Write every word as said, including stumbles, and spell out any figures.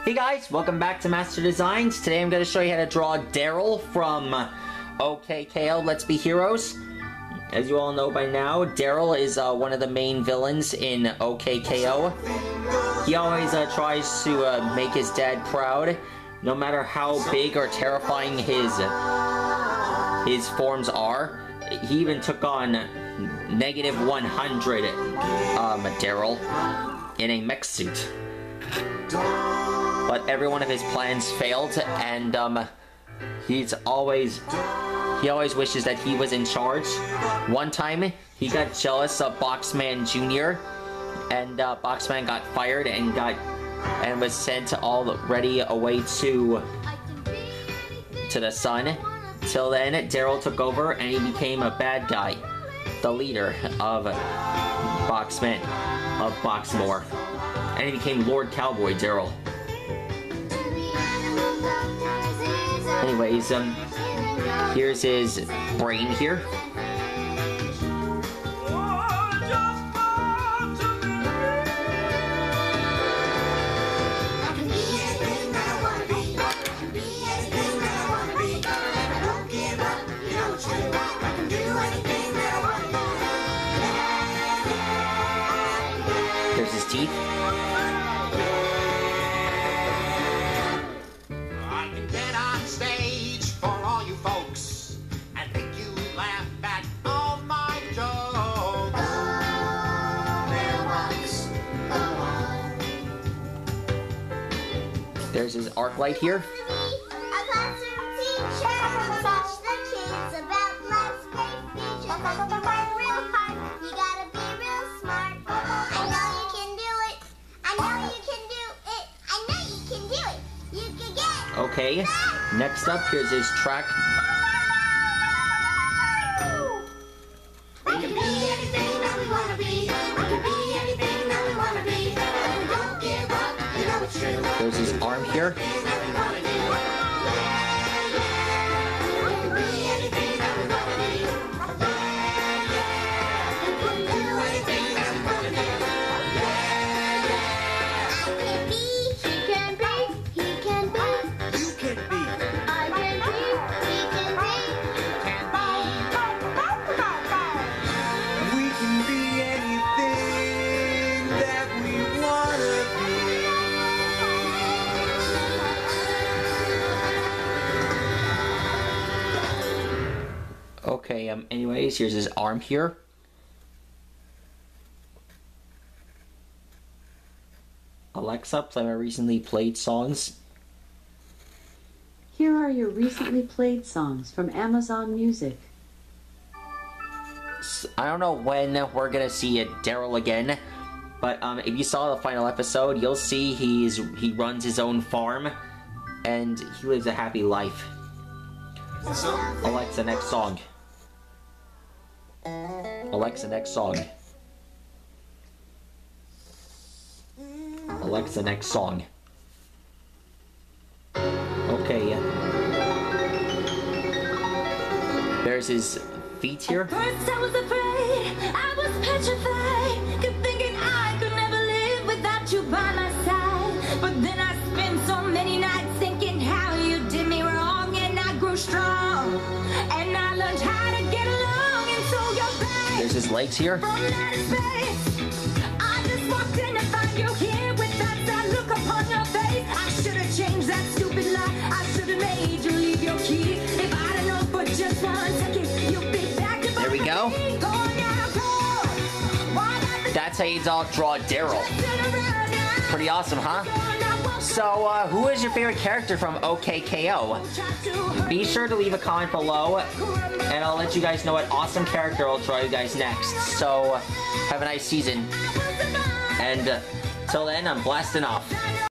Hey guys, welcome back to Master Designs. Today I'm going to show you how to draw Darrel from O K K O Let's Be Heroes. As you all know by now, Darrel is uh, one of the main villains in O K K O. He always uh, tries to uh, make his dad proud, no matter how big or terrifying his, his forms are. He even took on negative one hundred um, Darrel in a mech suit. But every one of his plans failed, and um, he's always, he always wishes that he was in charge. One time, he got jealous of Boxman Junior, and uh, Boxman got fired and got, and was sent already away to, to the sun. Till then, Darrel took over, and he became a bad guy, the leader of Boxman, of Boxmore, and he became Lord Cowboy Darrel. Anyways, um, here's his brain here. There's his teeth. There's his arc light here. Okay, next up, here's his track. We can be anything that we wanna be. We can be anything that we wanna be. And we don't give up, you know it's true. There's his arm here. Okay, um, anyways, here's his arm here. Alexa, play my recently played songs. Here are your recently played songs from Amazon Music. I don't know when we're gonna see a Darrel again, but um, if you saw the final episode, you'll see he's he runs his own farm, and he lives a happy life. Alexa, next song. Alexa, next song. Alexa, next song. Okay. There's his feet here. At first I was afraid, I was petrified, kept thinking I could never live without you by my side. But then I spent so many nights thinking how you did me wrong, and I grew strong, and I learned how to get along, and so you're back. There's his legs here. From outer space, I just walked in to find you here with that sad look upon your face. I should have changed that stupid lie. I should have made you leave your key. If I'd have known for just one second, you'd be back to There we go. That's how you draw Darrel. Pretty awesome, huh? So, uh, who is your favorite character from O K K O? Be sure to leave a comment below, and I'll let you guys know what awesome character I'll draw you guys next. So, have a nice season. And, uh, till then, I'm blasting off.